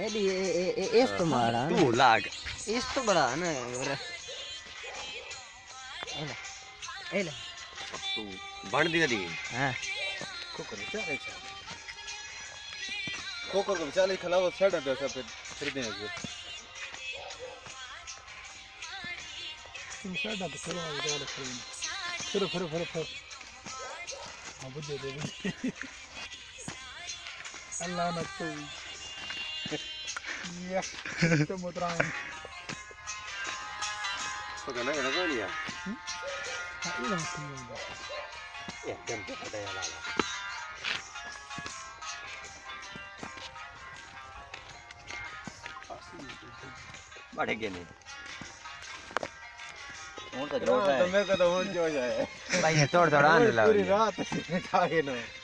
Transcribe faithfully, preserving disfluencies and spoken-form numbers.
AD इस तो मारा तू लाग इस तो बड़ा है ना और एला एला तू बन दिया दी हां कोकर चाले चाले कोकर को चाले खिलाओ सेट है सब फिर देंगे तुम सेट है करो आगे वाले फिर फिर फिर फिर हां बुझे दे अल्लाह न तो ये तो मुद्राएं तो कहना कहना कोई नहीं है ये ना तो एकदम पे ada ya lala बढ़ गए नहीं और तो जोश है तो मेरे को तो और जोश है भाई थोड़ा थोड़ा आने लगा पूरी रात खा के ना